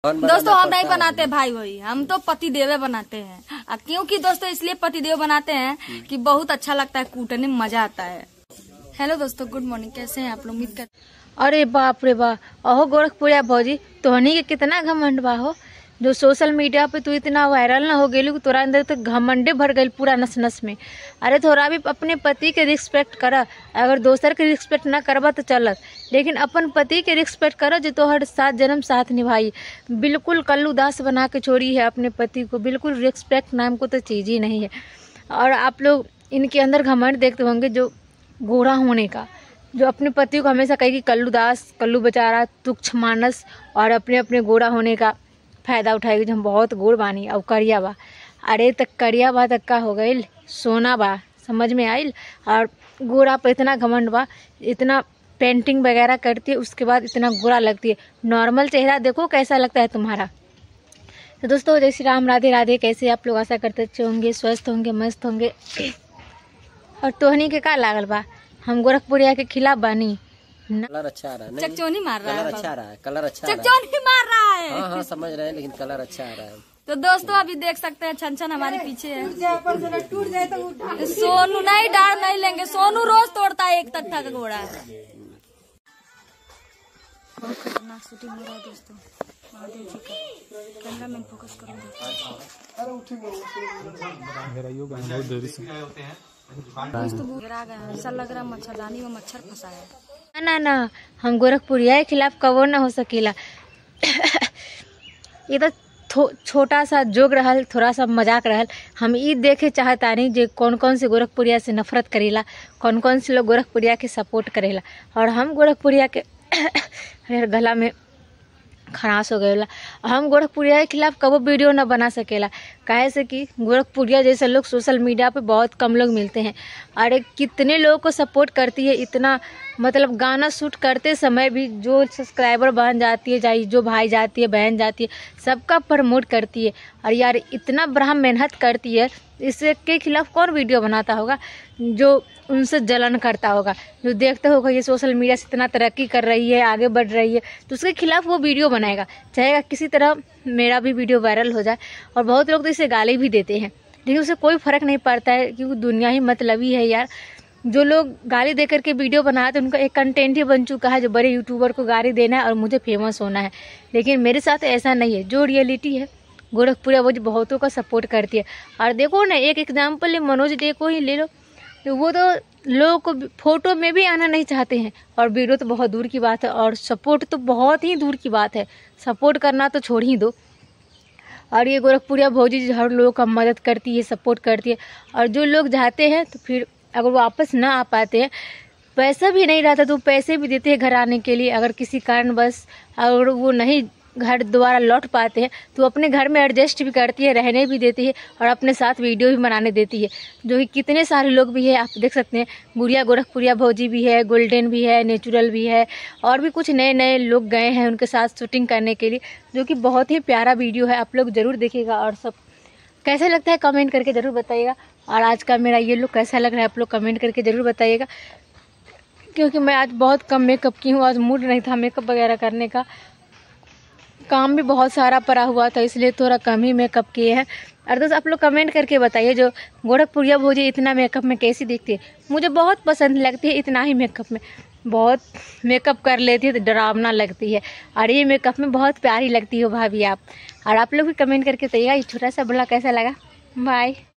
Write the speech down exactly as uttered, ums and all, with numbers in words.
दोस्तों हम नहीं बनाते भाई वही, हम तो पति देवे बनाते हैं। क्योंकि दोस्तों इसलिए पति देव बनाते हैं कि बहुत अच्छा लगता है, कूटने में मजा आता है। हेलो दोस्तों, गुड मॉर्निंग, कैसे हैं आप लोग? उम्मीद कर अरे बाप रे बाप, अहो गोरखपुरिया भौजी, तोहनी के कितना घमंड बा हो, जो सोशल मीडिया पे तू इतना वायरल ना हो गेलू, तोरा अंदर तो घमंडे भर गई पूरा नस नस में। अरे थोड़ा भी अपने पति के रिस्पेक्ट करा, अगर दोसर के रिस्पेक्ट ना करबा तो चलत, लेकिन अपन पति के रिस्पेक्ट करा जो तोहर साथ जन्म साथ निभाई। बिल्कुल कल्लू दास बना के छोड़ी है अपने पति को, बिल्कुल रिस्पेक्ट नाम को तो चीज़ ही नहीं है। और आप लोग इनके अंदर घमंड देखते होंगे, जो गोरा होने का, जो अपने पति को हमेशा कहेगी कल्लू दास, कल्लू बेचारा, तुच्छ मानस, और अपने अपने गोरा होने का फायदा उठाएगी जो हम बहुत गोर बानी और करिया बा। अरे तक करिया बा तक का हो गई, सोना बा, समझ में आइल। और गोरा पर इतना घमंड बा, इतना पेंटिंग वगैरह करती है, उसके बाद इतना गोरा लगती है। नॉर्मल चेहरा देखो कैसा लगता है तुम्हारा। तो दोस्तों जय श्री राम, राधे राधे। कैसे आप लोग? आशा करते अच्छे होंगे, स्वस्थ होंगे, मस्त होंगे। और तोहनी के का लागल बा, हम गोरखपुरिया के खिलाफ बानी। कलर अच्छा आ रहा है, चकचोनी मार रहा है, कलर अच्छा आ रहा है, कलर अच्छा आ रहा है। चकचोनी मार रहा है। हाँ हाँ समझ रहे हैं, लेकिन कलर अच्छा आ रहा है। तो दोस्तों अभी देख सकते हैं छन छन हमारे पीछे है। सोनू नहीं, डाल नहीं लेंगे, सोनू रोज तोड़ता है एक तख्ता का घोड़ा। बहुत खतरनाक शूटिंग हो रहा है दोस्तों, महादेव जी का कैमरा मैन फोकस करो। दोस्तों गिरा गया, ऐसा लग रहा है मच्छरदानी में मच्छर फंसा है। ना ना, हम गोरखपुरिया के खिलाफ कबो ना हो सकेला। ये तो छोटा सा जोक रहल, थोड़ा सा मजाक रहल। हम ई देखे चाहता नहीं जो कौन कौन से गोरखपुरिया से नफरत करेला, कौन कौन से लोग गोरखपुरिया के सपोर्ट करेला। और हम गोरखपुरिया के गला में खराश हो गया। हम गोरखपुरिया के खिलाफ कबो वीडियो ना बना सकेला, काहे से कि गोरखपुरिया जैसे लोग सोशल मीडिया पे बहुत कम लोग मिलते हैं। अरे कितने लोगों को सपोर्ट करती है, इतना मतलब गाना शूट करते समय भी जो सब्सक्राइबर बन जाती है, चाहे जो भाई जाती है, बहन जाती है, सबका प्रमोट करती है। और यार इतना बड़ा मेहनत करती है, इसके के खिलाफ कौन वीडियो बनाता होगा जो उनसे जलन करता होगा, जो देखते होगा ये सोशल मीडिया से इतना तरक्की कर रही है, आगे बढ़ रही है, तो उसके खिलाफ वो वीडियो बनाएगा, चाहेगा किसी तरह मेरा भी वीडियो वायरल हो जाए। और बहुत लोग तो इसे गाली भी देते हैं, लेकिन उसे कोई फ़र्क नहीं पड़ता है, क्योंकि दुनिया ही मतलबी है यार। जो लोग गाली दे करके वीडियो बनाते हैं उनका एक कंटेंट ही बन चुका है, जो बड़े यूट्यूबर को गाली देना है और मुझे फेमस होना है। लेकिन मेरे साथ ऐसा नहीं है, जो रियलिटी है गोरखपुरिया वो जो बहुतों का सपोर्ट करती है। और देखो ना, एक एग्जाम्पल मनोज डे को ही ले लो, तो वो तो लोगों को फोटो में भी आना नहीं चाहते हैं, और वीडियो तो बहुत दूर की बात है, और सपोर्ट तो बहुत ही दूर की बात है। सपोर्ट करना तो छोड़ ही दो। और ये गोरखपुरिया भौजी हर लोगों का मदद करती है, सपोर्ट करती है। और जो लोग जाते हैं तो फिर अगर वापस ना आ पाते हैं, पैसा भी नहीं रहता तो पैसे भी देते हैं घर आने के लिए। अगर किसी कारण बस अगर वो नहीं घर दोबारा लौट पाते हैं तो अपने घर में एडजस्ट भी करती है, रहने भी देती है, और अपने साथ वीडियो भी बनाने देती है। जो कि कितने सारे लोग भी है, आप देख सकते हैं। गुड़िया गोरखपुरिया भौजी भी है, गोल्डन भी है, नेचुरल भी है, और भी कुछ नए नए लोग गए हैं उनके साथ शूटिंग करने के लिए, जो कि बहुत ही प्यारा वीडियो है। आप लोग ज़रूर देखिएगा, और सब कैसा लगता है कमेंट करके ज़रूर बताइएगा। और आज का मेरा ये लुक कैसा लग रहा है आप लोग कमेंट करके ज़रूर बताइएगा, क्योंकि मैं आज बहुत कम मेकअप की हूँ। आज मूड नहीं था मेकअप वगैरह करने का, काम भी बहुत सारा पड़ा हुआ था, इसलिए थोड़ा कम ही मेकअप किए हैं। और दोस्त आप लोग कमेंट करके बताइए, जो गोरखपुरिया भौजी इतना मेकअप में कैसी दिखती है। मुझे बहुत पसंद लगती है, इतना ही मेकअप में बहुत मेकअप कर लेती है तो डरावना लगती है, और ये मेकअप में बहुत प्यारी लगती हो भाभी आप। और आप लोग भी कमेंट करके बताइएगा ये छोटा सा बड़ा कैसा लगा। बाय।